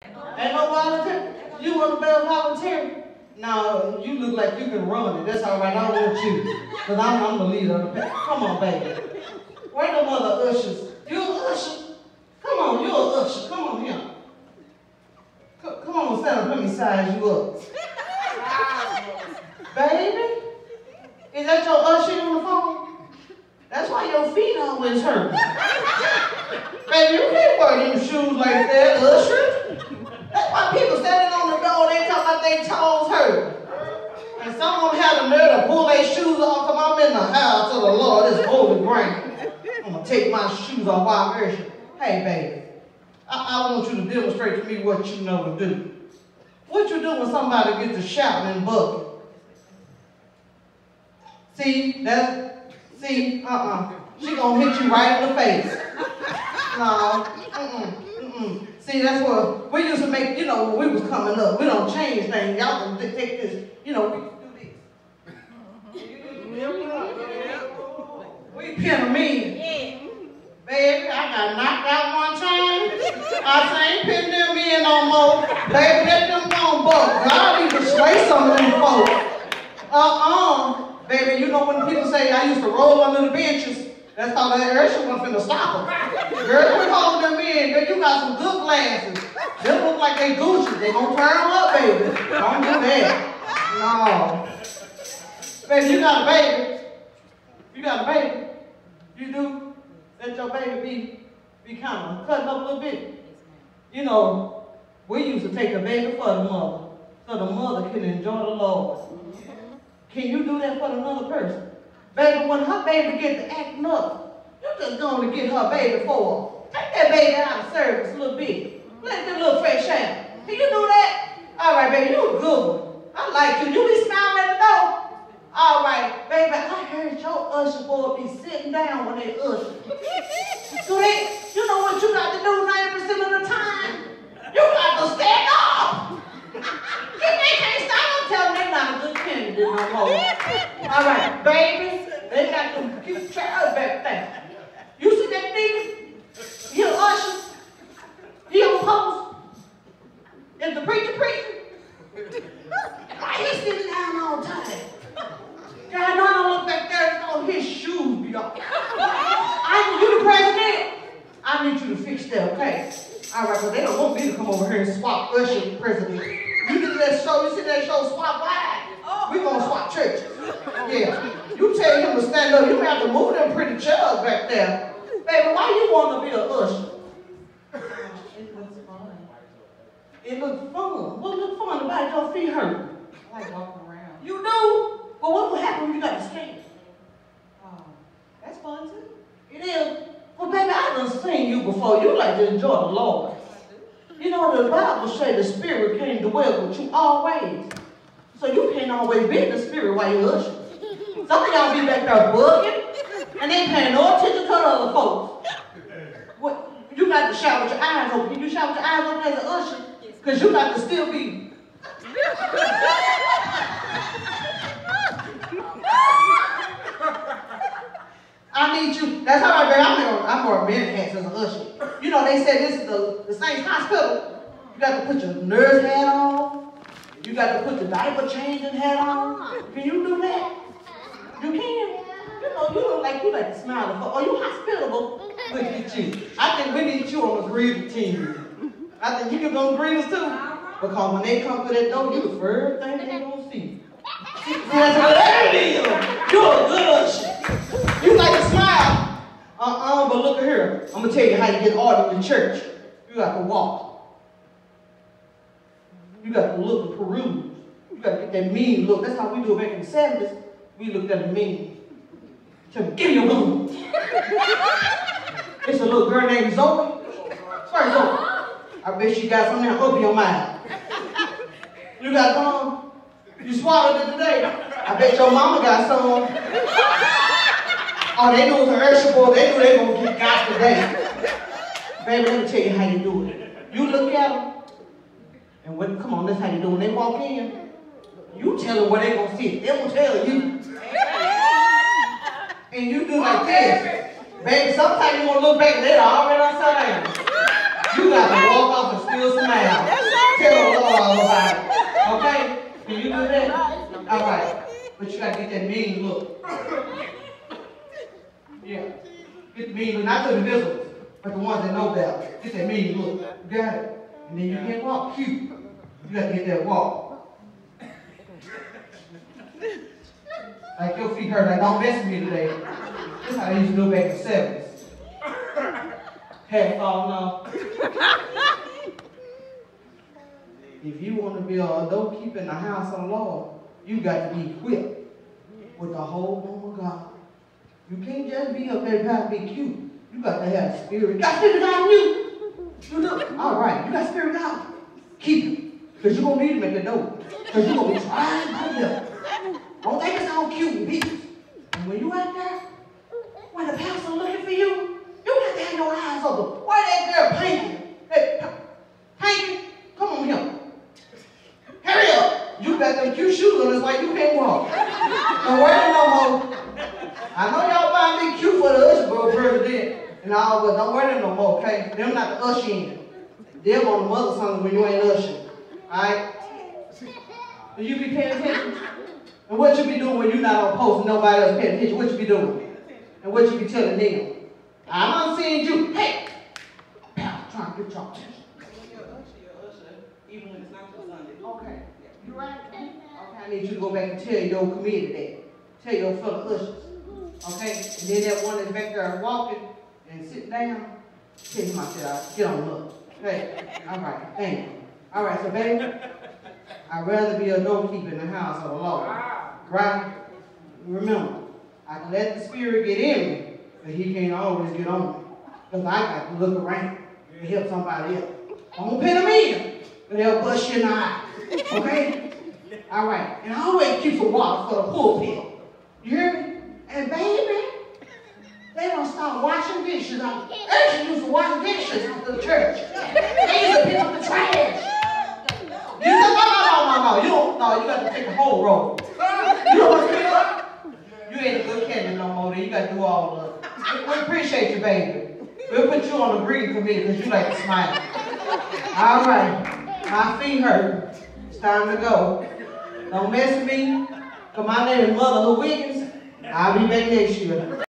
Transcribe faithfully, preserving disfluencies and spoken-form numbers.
Ain't no volunteer? You want to be a volunteer? No, you look like you can run it. That's all right. I don't want you. Because I'm, I'm the leader of the pack. Come on, baby. Where the mother ushers? You an usher? Come on, you an usher. Come on here. C come on, stand up. Let me size you up. Baby? Is that your usher uniform? That's why your feet always hurt. Baby, you can't wear them shoes like that, usher. That's why people standing on the door, they talk about their toes hurt. And some of them have the nerve to pull their shoes off. Come on, I'm in the house of the Lord. It's holy ground. I'm going to take my shoes off while I'm urging. Hey, baby, I, I want you to demonstrate to me what you know to do. What you do when somebody gets to shouting and bugging? See, that's, see, uh-uh. She gonna hit you right in the face. No, mm-mm, mm-mm. See, that's what we used to make, you know, when we was coming up. We don't change things. Y'all can take this, you know, we can do this. We pin them in. Baby, I got knocked out one time. I ain't pin them in no more. Baby, let them go, buck. God even slay some of them folks. Uh-uh. Baby, you know when people say I used to roll under the benches, that's how that Usher wasn't finna stop them. Girl, we hold them in. Girl, you got some good glasses. They look like they Gucci. They gonna turn them up, baby. Don't do that. No. Baby, you got a baby. You got a baby. You do. Let your baby be, be kind of cutting up a little bit. You know, we used to take a baby for the mother, so the mother can enjoy the Lord. Can you do that for another person? Baby, when her baby gets to acting up, you're just going to get her baby for her. Take that baby out of service a little bit. Let them little fresh air. Can you do that? All right, baby, you a good one. I like you. You be smiling at the door. All right, baby, I heard your usher boy be sitting down when they usher. So they, you know what you got to do ninety percent of the time? You got to stand up. If they can't stop, tell them they're not a good candidate no more. All right, baby, they got to keep child back there. You see that nigga? He an usher. He on post. Is the preacher preaching? Why he sitting down all the time? God, I know I don't look back there and all his shoes be off. I need you the president. I need you to fix that, okay? All right, but they don't want me to come over here and swap Usher the president. You did that show, you see that show Swap Wide? We gonna swap churches. Yeah. You tell him to stand up, you have to move them pretty chairs back there. Baby, why you want to be an usher? It looks fun. It looks fun. What looks fun about your feet hurt? I like walking around. You do? But what will happen when you got to stand? Oh, that's fun too. It is. Well, baby, I done seen you before. You like to enjoy the Lord. You know, the Bible says the Spirit came to dwell with you always. So you can't always be in the Spirit while you're ushering. Some of y'all be back there bugging, and they ain't paying no attention to the other folks. What, you got to shout with your eyes open. Can you shout with your eyes open as an usher? Because you got to still be. I need you. That's all right, baby. I'm more, I'm more men hats as an usher. You know, they said this is the, the Saints Hospital. You got to put your nurse hat on. You got to put the diaper changing hat on. Can you do that? You can. You know, you look like you like to smile. Oh, you hospitable. Look at you. I think we need you on the greeter team. I think you can go greeters too. Because when they come to that door, you the first thing they gonna see. That's what that is. You're a good usher. You like to smile. Uh-uh, but look at here. I'm gonna tell you how you get ordered in church. You got to walk. You got to look and peruse. You got to get that mean look. That's how we do it back in the seventies. We looked at the mean. Tell me, give me your boom. It's a little girl named Zoe. Where's Zoe? I bet she got something up in your mind. You got some? You swallowed it today. I bet your mama got some. Oh, they knew it was an Usher boy. They knew they were going to get got today. Baby, let me tell you how you do it. You look at them, and when, come on, that's how you do it. When they walk in, you tell them where they going to sit. They will tell you. And you do like this. Baby, sometimes you want to look back and they're already upside down. You got to walk off and still smile. All right. But you gotta get that mean look. Yeah. Get the mean look, not to the visitors, but the ones that know better. Get that mean look. You got it? And then you can't walk cute. You got to get that walk. Like your feet hurt, like don't mess with me today. This is how they used to do back in the seventies. Hair falling off. If you want to be a adult keeper in the house of the Lord, you got to be equipped with the whole armor of God. You can't just be up there trying to be cute. You got to have the spirit. You got spirit God in you. You know? All right, you got spirit God. Keep it. Because you're going to need him at the door. Because you're going to be trying by the don't think it's all cute and beats. And when you out there, when the pastor looking for you, you got to have your eyes open. Why that girl painting? Hey, painting? Come on here. Hurry up. You got them cute shoes on, it's like you can't walk. Don't wear them no more. I know y'all find me cute for the Usher Board president and all, but don't wear them no more, okay? Them not the usher in. They're on the mother songs when you ain't ushering. Alright? Do you be paying attention? And what you be doing when you're not on post and nobody else paying attention? What you be doing? And what you be telling them? I'm not seeing you. Hey! I'm trying to get your attention. You're an usher, you're an usher, even when it's not your Sunday. Okay. You right? Okay, I need you to go back and tell your committee that. Tell your fellow ushers. Okay? And then that one that's back there walking and sitting down, tell him I said, get on up. Hey, all right, thank you. All right, so baby, I'd rather be a doorkeeper in the house of the Lord. Right? Remember, I can let the spirit get in me, but he can't always get on me. Because I got to look around and help somebody else. I won't pin them in, but they'll bust you in the eye. Okay? All right. And I always keep some water for the pulpit. You hear me? And baby, they don't start washing dishes. They used to wash dishes after the church. They used to pick up the trash. You said, no, no, no, no, no. You don't, no, you got to take the whole roll. You don't want to pick up? You ain't a good candidate no more. Then you got to do all of it. We, we appreciate you, baby. We'll put you on the breathing committee because you like to smile. All right. My feet hurt. It's time to go. Don't mess with me. Because my name is Mother Wiggins. I'll be back next year.